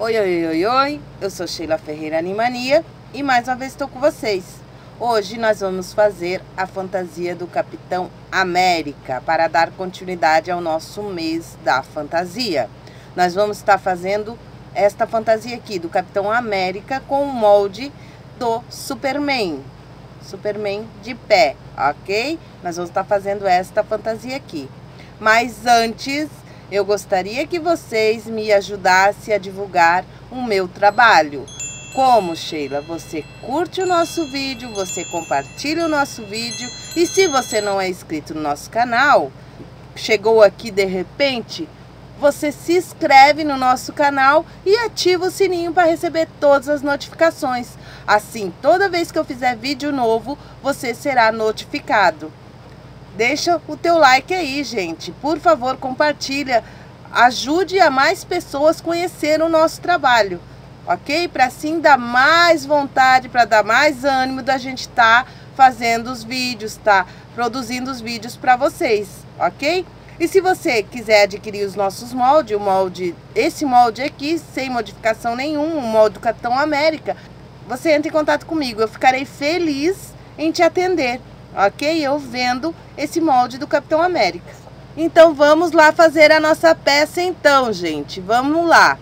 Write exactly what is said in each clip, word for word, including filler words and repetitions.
Oi, oi, oi, oi, eu sou Sheila Ferreira Animania e mais uma vez estou com vocês. Hoje nós vamos fazer a fantasia do Capitão América para dar continuidade ao nosso mês da fantasia. Nós vamos estar fazendo esta fantasia aqui do Capitão América com o molde do Superman. Superman de pé, ok? Nós vamos estar fazendo esta fantasia aqui. Mas antes, eu gostaria que vocês me ajudassem a divulgar o meu trabalho. Como, Sheila? Você curte o nosso vídeo, você compartilha o nosso vídeo. E se você não é inscrito no nosso canal, chegou aqui de repente, você se inscreve no nosso canal e ativa o sininho para receber todas as notificações. Assim, toda vez que eu fizer vídeo novo, você será notificado. Deixa o teu like aí, gente. Por favor, compartilha. Ajude a mais pessoas conhecer o nosso trabalho, ok? Para assim dar mais vontade, para dar mais ânimo da gente estar tá fazendo os vídeos, tá? Produzindo os vídeos para vocês, ok? E se você quiser adquirir os nossos moldes, o molde, esse molde aqui, sem modificação nenhuma, o molde do Capitão América, você entra em contato comigo. Eu ficarei feliz em te atender, ok? Eu vendo esse molde do Capitão América. Então, vamos lá fazer a nossa peça então, gente. Vamos lá.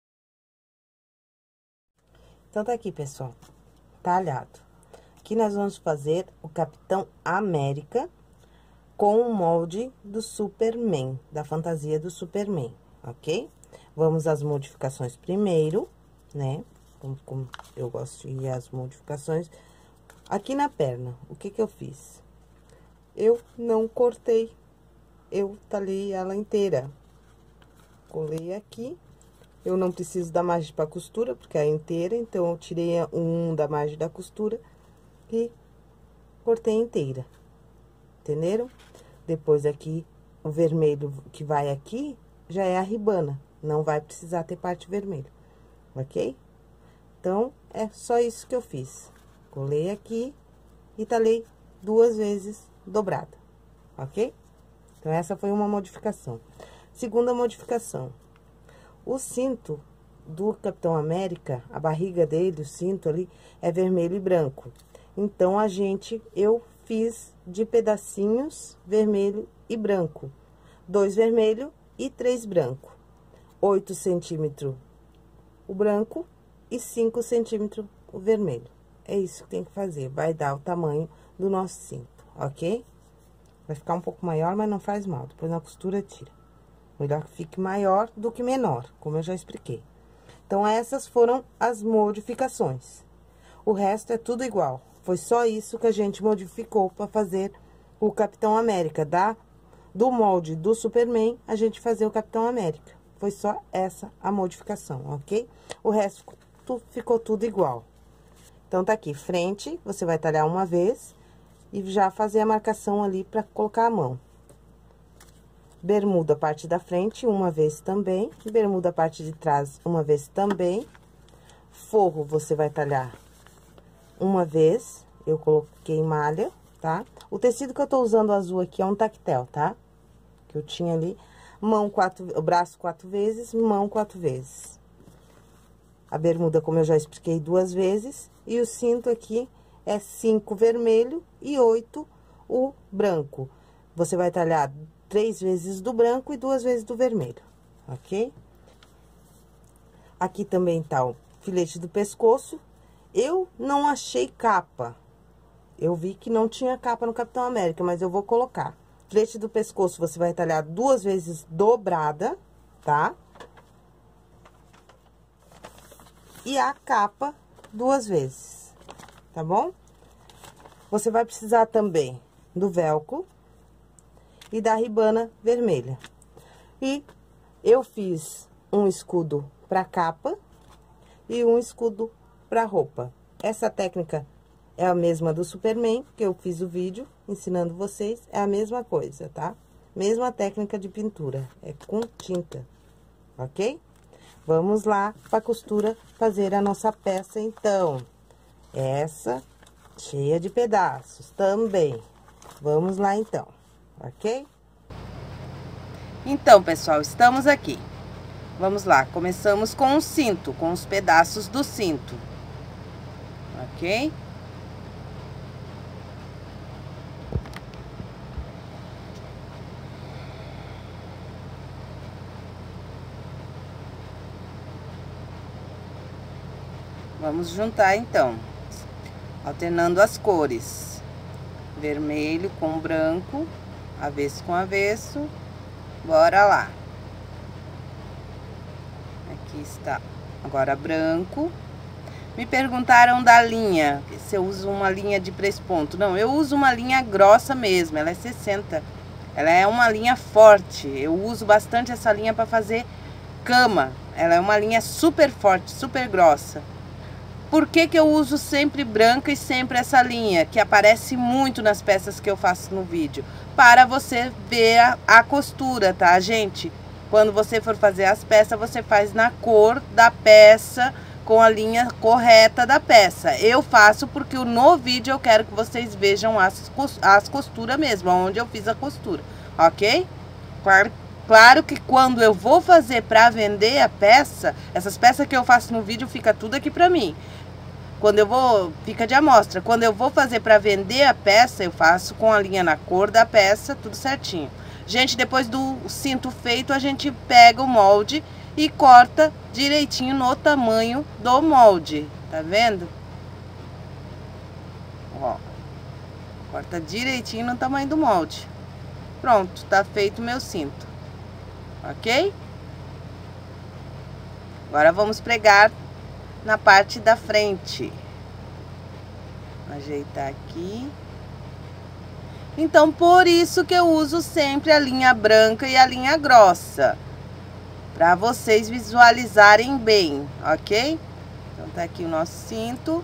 Então, tá aqui, pessoal. Talhado. Aqui nós vamos fazer o Capitão América com o molde do Superman, da fantasia do Superman, ok? Vamos às modificações primeiro, né? Como, como eu gosto de ir às modificações. Aqui na perna, o que que eu fiz? Eu não cortei, eu talhei ela inteira. Colei aqui, eu não preciso da margem para costura, porque é inteira, então eu tirei um da margem da costura e cortei inteira, entenderam? Depois aqui, o vermelho que vai aqui, já é a ribana, não vai precisar ter parte vermelha, ok? Então, é só isso que eu fiz. Colei aqui e talhei duas vezes dobrada, ok? Então, essa foi uma modificação. Segunda modificação. O cinto do Capitão América, a barriga dele, o cinto ali, é vermelho e branco. Então, a gente, eu fiz de pedacinhos vermelho e branco. Dois vermelho e três branco. Oito centímetros o branco e cinco centímetros o vermelho. É isso que tem que fazer, vai dar o tamanho do nosso cinto, ok? Vai ficar um pouco maior, mas não faz mal, depois na costura tira. Melhor que fique maior do que menor, como eu já expliquei. Então, essas foram as modificações. O resto é tudo igual, foi só isso que a gente modificou para fazer o Capitão América, da, do molde do Superman, a gente fazer o Capitão América. Foi só essa a modificação, ok? O resto tu, ficou tudo igual. Então, tá aqui, frente, você vai talhar uma vez e já fazer a marcação ali para colocar a mão. Bermuda, parte da frente, uma vez também. Bermuda, parte de trás, uma vez também. Forro, você vai talhar uma vez. Eu coloquei malha, tá? O tecido que eu tô usando azul aqui é um tactel, tá? Que eu tinha ali. Mão quatro, o braço quatro vezes, mão quatro vezes. A bermuda, como eu já expliquei, duas vezes. E o cinto aqui é cinco vermelho e oito o branco. Você vai talhar três vezes do branco e duas vezes do vermelho, ok? Aqui também tá o filete do pescoço. Eu não achei capa. Eu vi que não tinha capa no Capitão América, mas eu vou colocar. Filete do pescoço, você vai talhar duas vezes dobrada, tá? E a capa duas vezes, tá bom? Você vai precisar também do velcro e da ribana vermelha. E eu fiz um escudo para capa e um escudo para roupa. Essa técnica é a mesma do Superman, que eu fiz o vídeo ensinando vocês, é a mesma coisa, tá? Mesma técnica de pintura, é com tinta, ok? Vamos lá para a costura fazer a nossa peça, então. Essa cheia de pedaços também. Vamos lá, então, ok? Então, pessoal, estamos aqui. Vamos lá, começamos com o cinto, com os pedaços do cinto, ok? Vamos juntar então, alternando as cores, vermelho com branco, avesso com avesso, bora lá. Aqui está, agora branco. Me perguntaram da linha, se eu uso uma linha de press-ponto. Não, eu uso uma linha grossa mesmo, ela é sessenta. Ela é uma linha forte, eu uso bastante essa linha para fazer cama. Ela é uma linha super forte, super grossa. Por que que eu uso sempre branca e sempre essa linha, que aparece muito nas peças que eu faço no vídeo? Para você ver a, a costura, tá, gente? Quando você for fazer as peças, você faz na cor da peça, com a linha correta da peça. Eu faço porque no vídeo eu quero que vocês vejam as, as costuras mesmo, onde eu fiz a costura, ok? Claro, claro que quando eu vou fazer para vender a peça, essas peças que eu faço no vídeo, fica tudo aqui pra mim. Quando eu vou, fica de amostra. Quando eu vou fazer para vender a peça, eu faço com a linha na cor da peça, tudo certinho. Gente, depois do cinto feito, a gente pega o molde e corta direitinho no tamanho do molde. Tá vendo? Ó. Corta direitinho no tamanho do molde. Pronto, tá feito o meu cinto. Ok? Agora vamos pregar na parte da frente. Ajeitar aqui. Então, por isso que eu uso sempre a linha branca e a linha grossa, para vocês visualizarem bem, ok? Então, tá aqui o nosso cinto.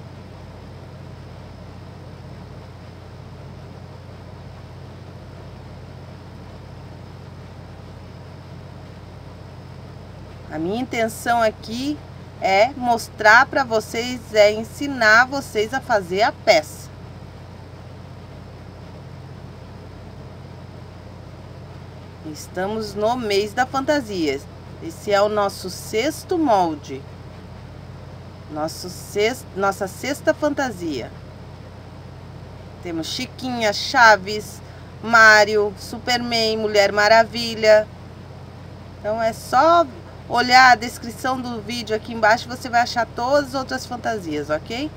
A minha intenção aqui é mostrar para vocês, é ensinar vocês a fazer a peça. Estamos no mês da fantasia. Esse é o nosso sexto molde. Nosso sexto, nossa sexta fantasia. Temos Chiquinha, Chaves, Mário, Superman, Mulher Maravilha. Então é só olhar a descrição do vídeo aqui embaixo, você vai achar todas as outras fantasias, ok?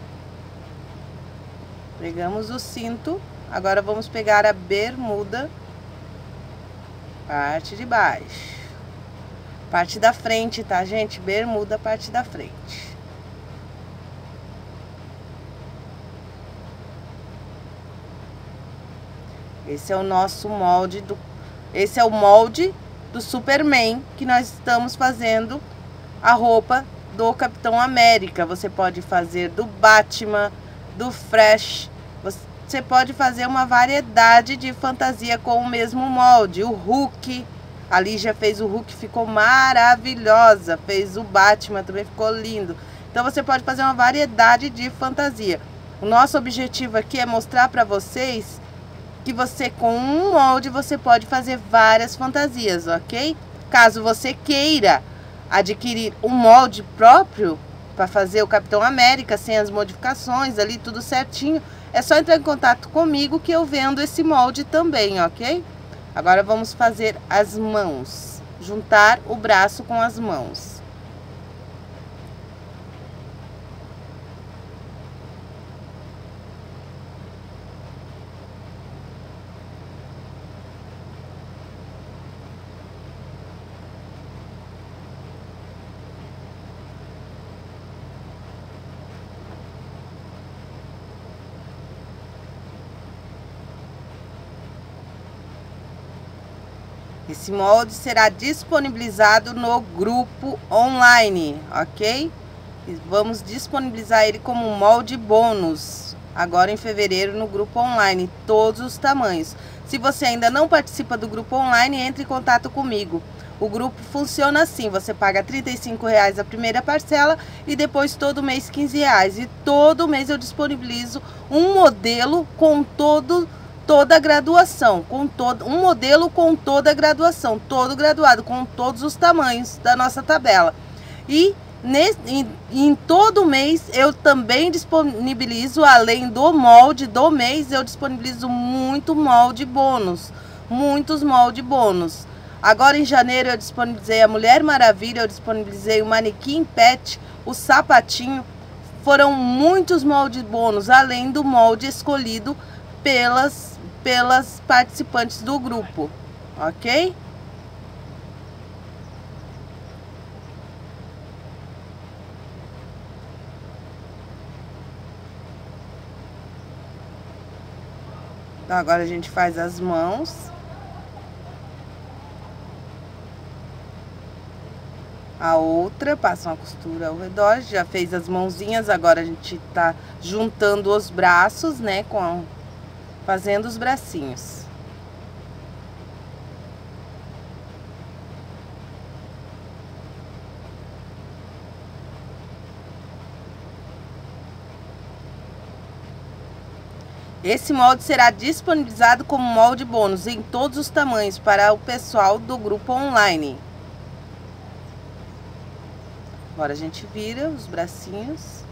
Pegamos o cinto. Agora vamos pegar a bermuda. Parte de baixo. Parte da frente, tá, gente? Bermuda, parte da frente. Esse é o nosso molde do... Esse é o molde do Superman, que nós estamos fazendo a roupa do Capitão América. Você pode fazer do Batman, do Flash. Você pode fazer uma variedade de fantasia com o mesmo molde. O Hulk, a Lígia fez o Hulk, ficou maravilhosa. Fez o Batman, também ficou lindo. Então você pode fazer uma variedade de fantasia. O nosso objetivo aqui é mostrar para vocês que você, com um molde, você pode fazer várias fantasias, ok? Caso você queira adquirir um molde próprio para fazer o Capitão América, sem as modificações ali, tudo certinho, é só entrar em contato comigo que eu vendo esse molde também, ok? Agora vamos fazer as mãos, juntar o braço com as mãos. Esse molde será disponibilizado no grupo online, ok? E vamos disponibilizar ele como molde bônus, agora em fevereiro, no grupo online, todos os tamanhos. Se você ainda não participa do grupo online, entre em contato comigo. O grupo funciona assim, você paga trinta e cinco reais a primeira parcela e depois todo mês quinze reais. E todo mês eu disponibilizo um modelo com todo toda a graduação, com todo um modelo com toda a graduação, todo graduado, com todos os tamanhos da nossa tabela. E nesse, em, em todo mês eu também disponibilizo, além do molde do mês, eu disponibilizo muito molde bônus, muitos molde bônus. Agora em janeiro eu disponibilizei a Mulher Maravilha, eu disponibilizei o manequim pet, o sapatinho. Foram muitos moldes bônus, além do molde escolhido pelas, pelas participantes do grupo, ok? Então agora a gente faz as mãos. A outra, passa uma costura ao redor, já fez as mãozinhas, agora a gente tá juntando os braços, né, com a, fazendo os bracinhos. Esse molde será disponibilizado como molde bônus em todos os tamanhos para o pessoal do grupo online. Agora a gente vira os bracinhos.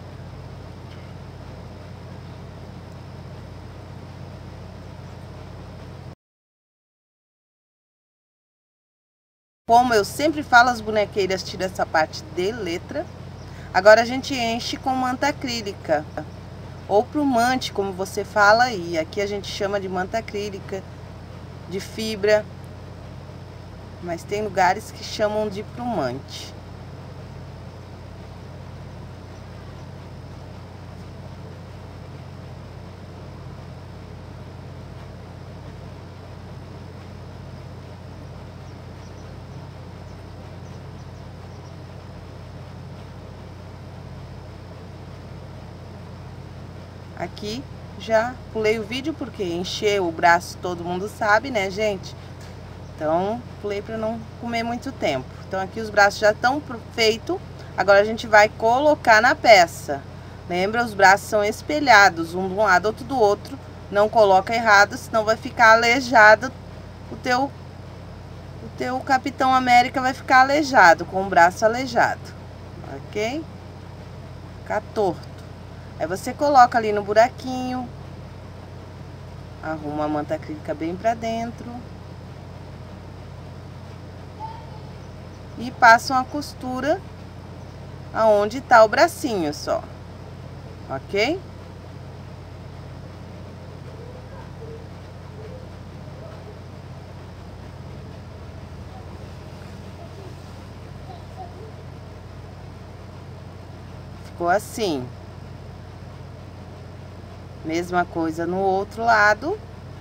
Como eu sempre falo, as bonequeiras tiram essa parte de letra. Agora a gente enche com manta acrílica. Ou plumante, como você fala aí. Aqui a gente chama de manta acrílica, de fibra. Mas tem lugares que chamam de plumante. Aqui já pulei o vídeo porque encher o braço todo mundo sabe, né, gente? Então, pulei para não comer muito tempo. Então, aqui os braços já estão feitos. Agora a gente vai colocar na peça. Lembra, os braços são espelhados, um de um lado, outro do outro. Não coloca errado, senão vai ficar aleijado. O teu, o teu Capitão América vai ficar aleijado, com o braço aleijado, ok? Ficar torto. Aí você coloca ali no buraquinho, arruma a manta acrílica bem pra dentro e passa uma costura aonde tá o bracinho só, ok? Ficou assim. Mesma coisa no outro lado.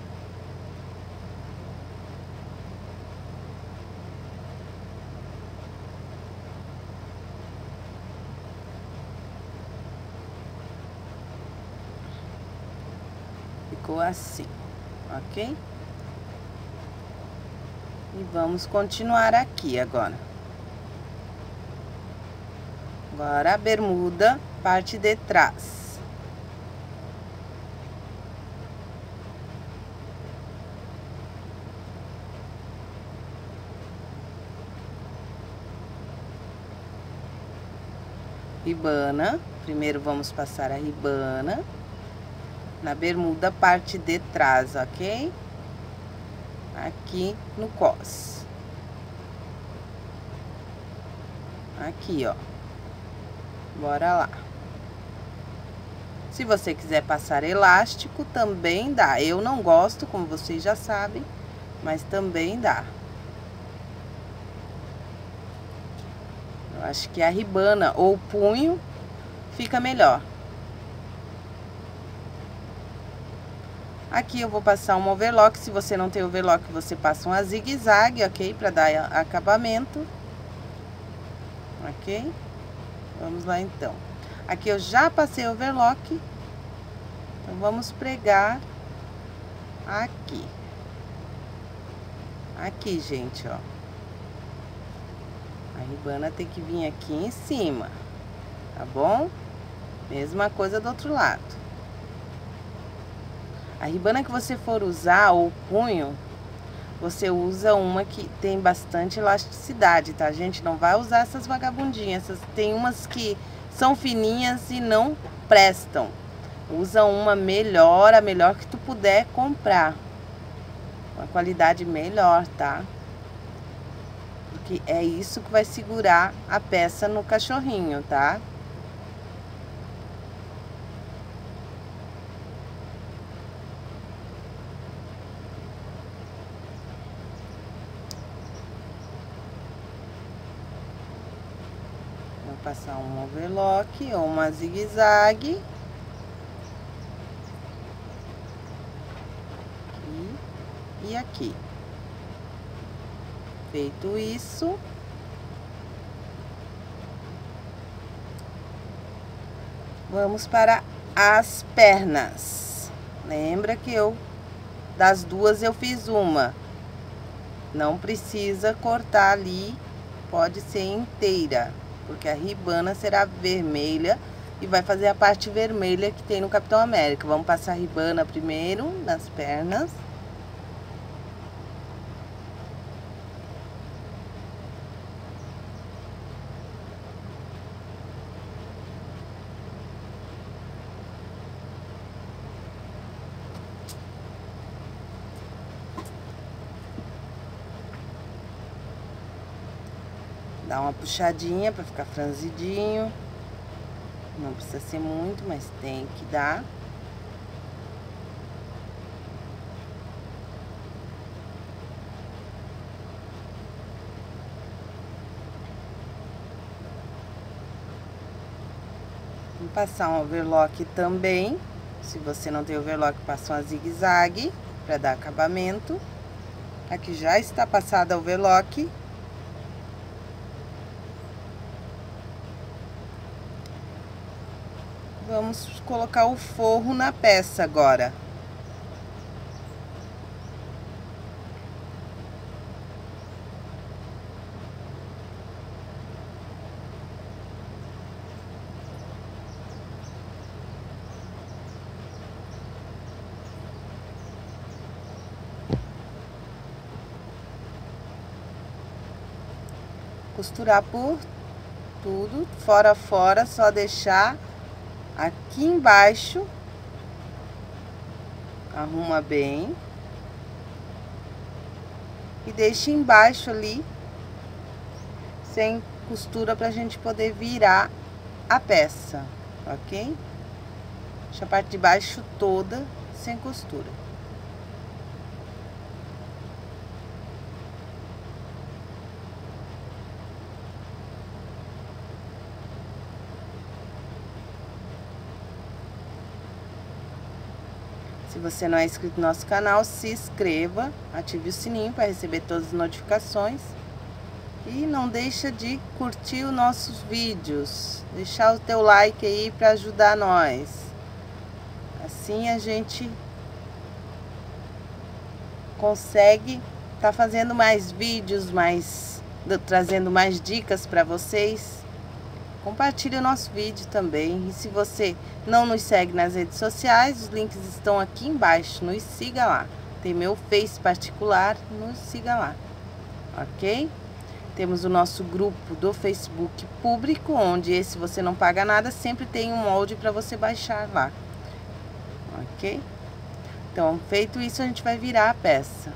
Ficou assim, ok? E vamos continuar aqui agora. Agora a bermuda, parte de trás. Ribana, primeiro vamos passar a ribana na bermuda, parte de trás, ok? Aqui no cos. Aqui, ó. Bora lá. Se você quiser passar elástico, também dá. Eu não gosto, como vocês já sabem, mas também dá. Eu acho que a ribana ou punho fica melhor. Aqui eu vou passar um overlock. Se você não tem overlock, você passa uma zigue-zague, ok? Pra dar acabamento. Ok? Vamos lá, então. Aqui eu já passei overlock. Então, vamos pregar aqui. Aqui, gente, ó. A ribana tem que vir aqui em cima, tá bom? Mesma coisa do outro lado. A ribana que você for usar, ou punho, você usa uma que tem bastante elasticidade, tá, gente? Não vai usar essas vagabundinhas. Essas, tem umas que são fininhas e não prestam. Usa uma melhor, a melhor que tu puder comprar. Uma qualidade melhor, tá? Porque é isso que vai segurar a peça no cachorrinho, tá? Vou passar um overlock ou uma zigue-zague. Aqui e aqui. Feito isso, vamos para as pernas. Lembra que eu, das duas eu fiz uma. Não precisa cortar ali, pode ser inteira, porque a ribana será vermelha e vai fazer a parte vermelha que tem no Capitão América. Vamos passar a ribana primeiro nas pernas. Dá uma puxadinha para ficar franzidinho. Não precisa ser muito, mas tem que dar. Vou passar um overlock também. Se você não tem overlock, passa uma zigue-zague para dar acabamento. Aqui já está passada a overlock. Vamos colocar o forro na peça agora. Costurar por tudo, fora a fora, só deixar aqui embaixo, arruma bem e deixa embaixo ali, sem costura, pra gente poder virar a peça, ok? Deixa a parte de baixo toda sem costura. Se você não é inscrito no nosso canal, se inscreva, ative o sininho para receber todas as notificações. E não deixa de curtir os nossos vídeos, deixar o teu like aí para ajudar nós. Assim a gente consegue tá fazendo mais vídeos, mais trazendo mais dicas para vocês. Compartilhe o nosso vídeo também. E se você não nos segue nas redes sociais, os links estão aqui embaixo. Nos siga lá. Tem meu Face particular, nos siga lá. Ok? Temos o nosso grupo do Facebook público, onde esse você não paga nada, sempre tem um molde para você baixar lá. Ok? Então, feito isso, a gente vai virar a peça.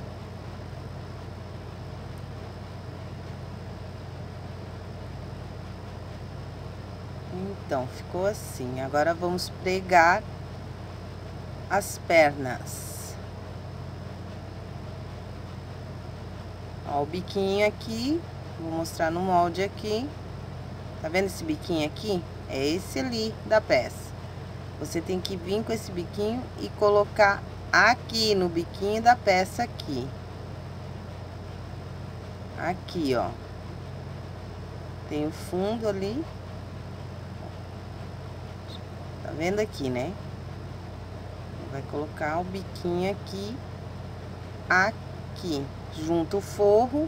Então, ficou assim. Agora vamos pregar as pernas. Ó, o biquinho aqui, vou mostrar no molde aqui. Tá vendo esse biquinho aqui? É esse ali da peça. Você tem que vir com esse biquinho e colocar aqui no biquinho da peça aqui. Aqui, ó. Tem o fundo ali. Tá vendo aqui, né? Vai colocar o biquinho aqui, aqui, junto o forro,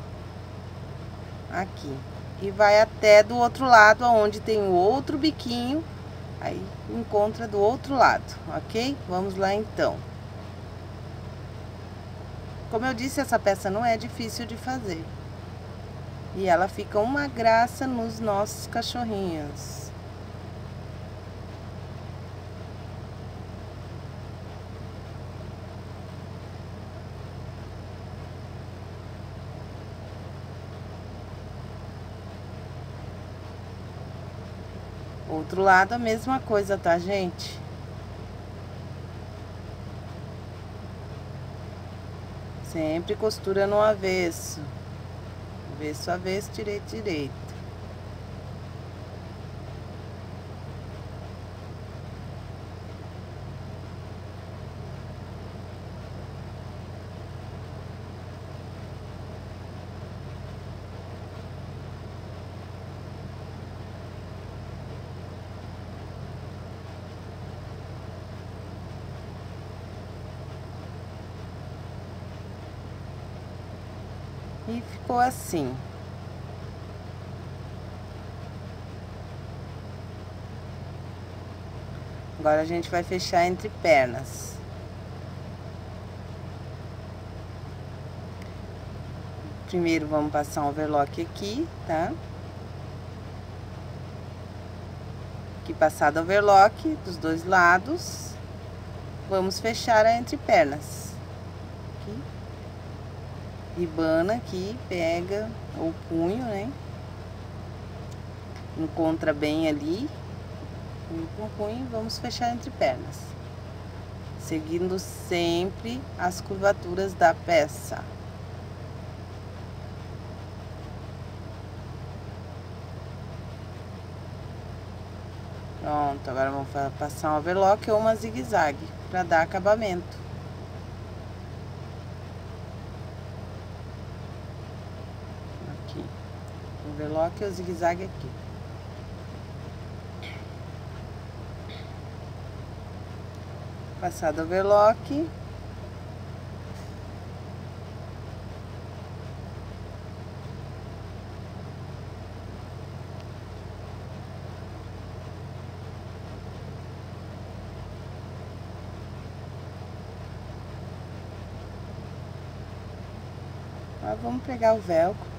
aqui. E vai até do outro lado, onde tem o outro biquinho, aí encontra do outro lado, ok? Vamos lá, então. Como eu disse, essa peça não é difícil de fazer. E ela fica uma graça nos nossos cachorrinhos. Outro lado a mesma coisa, tá, gente? Sempre costura no avesso. Avesso, avesso, direito, direito. E ficou assim. Agora a gente vai fechar entre pernas. Primeiro vamos passar um overlock aqui, tá? Aqui passado o overlock dos dois lados, vamos fechar a entre pernas. Ribana aqui, pega o punho, né? Encontra bem ali. Com o punho, vamos fechar entre pernas. Seguindo sempre as curvaturas da peça. Pronto, agora vamos passar um overlock ou uma zigue-zague para dar acabamento. Overlock e o zigue-zague aqui. Passado o overlock. Agora vamos pegar o velcro.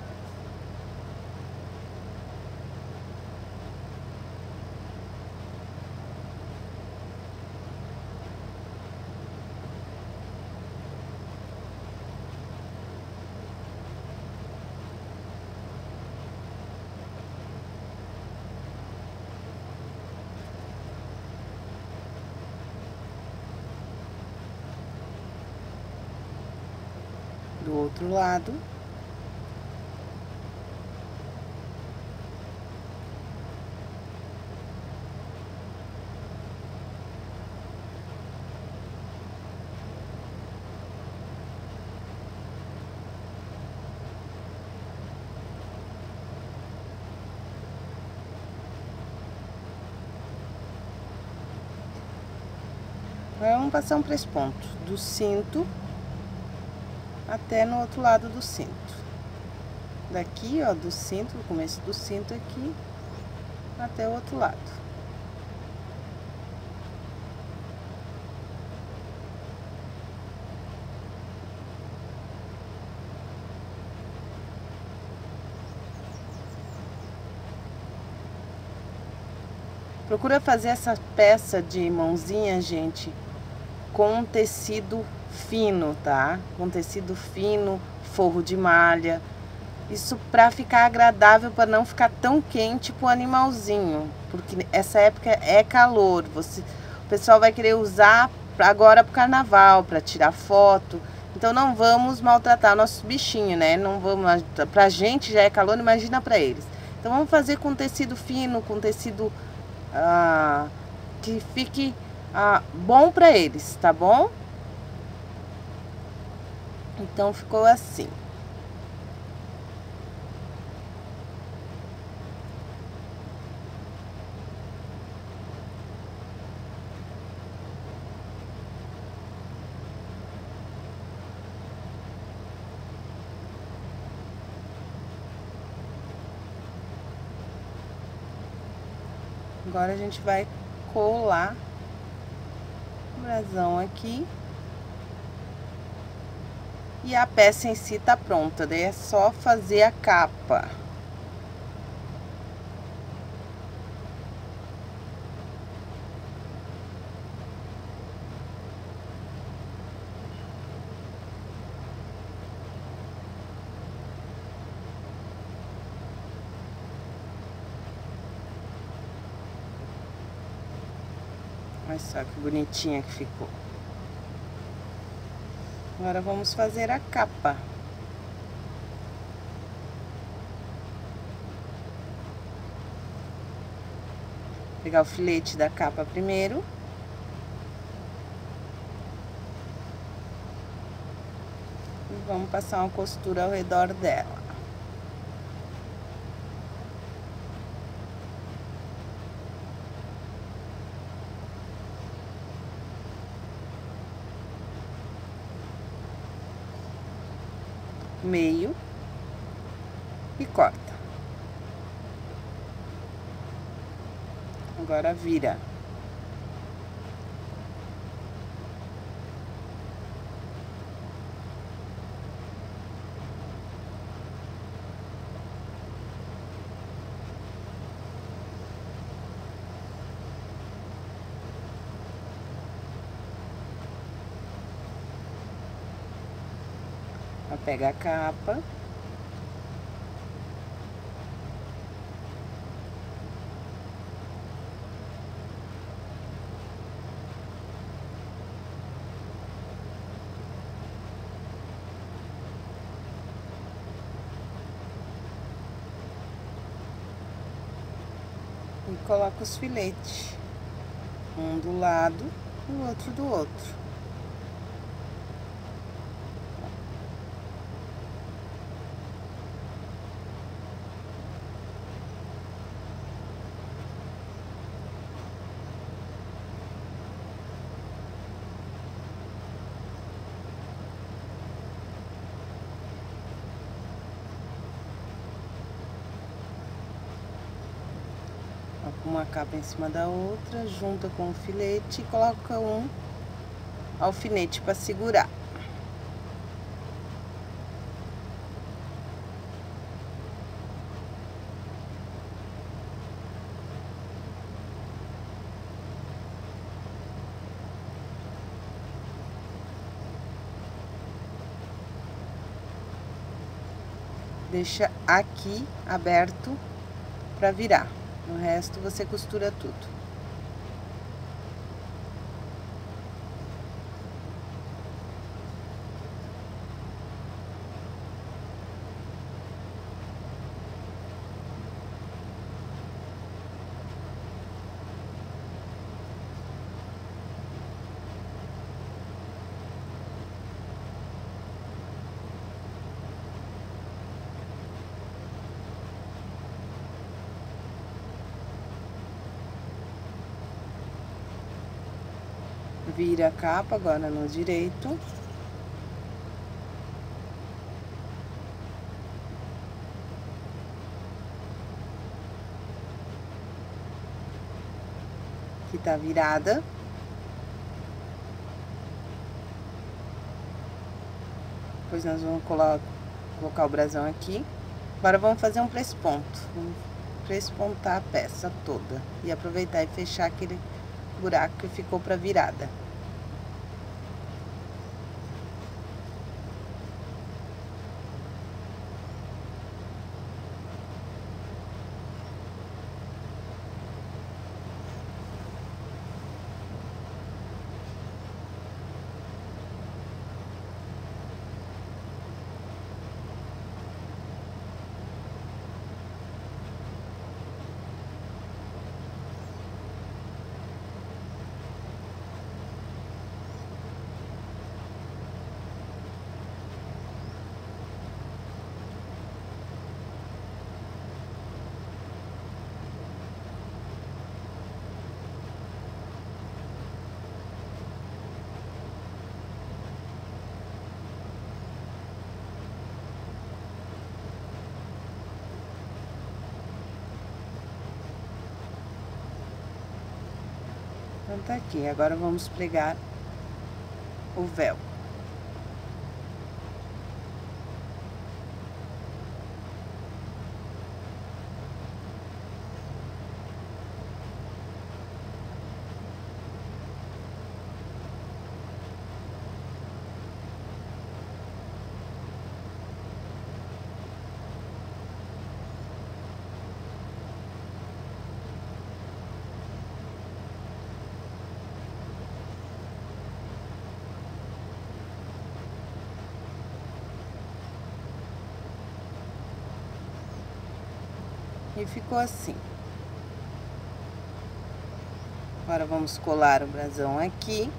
Do outro lado. Vamos passar um três pontos do cinto até no outro lado do cinto. Daqui, ó, do cinto, do começo do cinto aqui, até o outro lado. Procura fazer essa peça de mãozinha, gente, com tecido fino, tá? Com tecido fino, forro de malha. Isso pra ficar agradável, para não ficar tão quente pro animalzinho. Porque essa época é calor. Você, o pessoal vai querer usar agora pro carnaval, para tirar foto. Então não vamos maltratar nossos bichinhos, né? Não vamos, pra gente já é calor, imagina pra eles. Então vamos fazer com tecido fino, com tecido ah, que fique ah, bom pra eles, tá bom? Então ficou assim. Agora a gente vai colar o brasão aqui. E a peça em si tá pronta, daí é só fazer a capa. Olha só que bonitinha que ficou. Agora vamos fazer a capa. Pegar o filete da capa primeiro. E vamos passar uma costura ao redor dela. Meio e corta. Agora vira. Pega a capa. E coloca os filetes. Um do lado e o outro do outro. Uma capa em cima da outra, junta com o filete e coloca um alfinete para segurar. Deixa aqui aberto para virar. O resto você costura tudo. Vira a capa agora no direito. Que tá virada. Depois nós vamos colocar, colocar o brasão aqui. Agora vamos fazer um press-ponto. Vamos press-pontar a peça toda. E aproveitar e fechar aquele buraco que ficou pra virada. Então tá aqui, agora vamos pregar o véu. E ficou assim. Agora vamos colar o brasão aqui.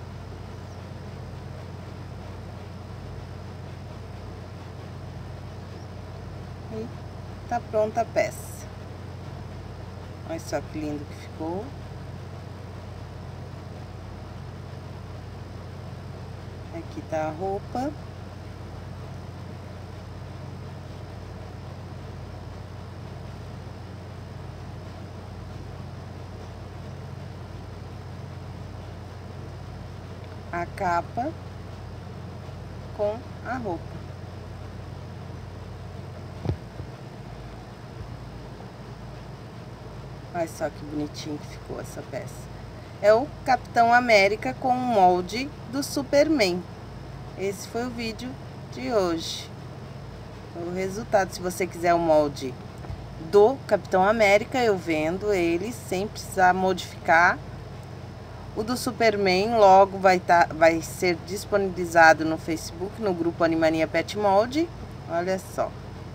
E tá pronta a peça. Olha só que lindo que ficou. Aqui tá a roupa. A capa com a roupa. Olha só que bonitinho que ficou essa peça. É o Capitão América com o molde do Superman. Esse foi o vídeo de hoje. O resultado, se você quiser o molde do Capitão América, eu vendo ele sem precisar modificar. O do Superman logo vai, tá, vai ser disponibilizado no Facebook, no grupo Animania Pet Mold. Olha só.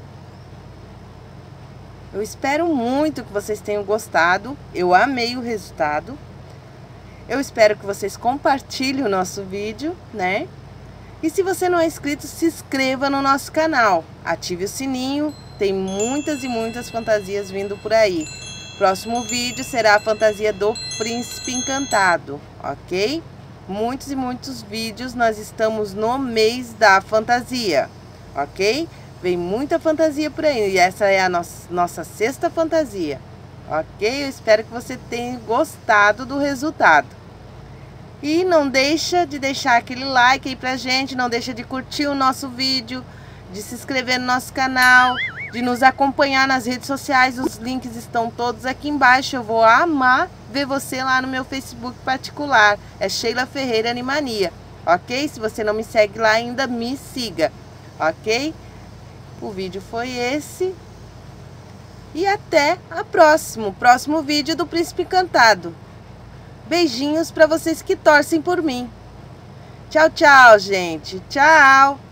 Eu espero muito que vocês tenham gostado. Eu amei o resultado. Eu espero que vocês compartilhem o nosso vídeo, né? E se você não é inscrito, se inscreva no nosso canal. Ative o sininho. Tem muitas e muitas fantasias vindo por aí. Próximo vídeo será a fantasia do Príncipe Encantado, ok? Muitos e muitos vídeos, nós estamos no mês da fantasia, ok? Vem muita fantasia por aí, e essa é a nossa, nossa sexta fantasia, ok? Eu espero que você tenha gostado do resultado. E não deixa de deixar aquele like aí pra gente, não deixa de curtir o nosso vídeo, de se inscrever no nosso canal, de nos acompanhar nas redes sociais, os links estão todos aqui embaixo. Eu vou amar ver você lá no meu Facebook particular, é Sheila Ferreira Animania, ok? Se você não me segue lá ainda, me siga, ok? O vídeo foi esse, e até a próximo, próximo vídeo do Príncipe Encantado. Beijinhos para vocês que torcem por mim. Tchau, tchau, gente, tchau!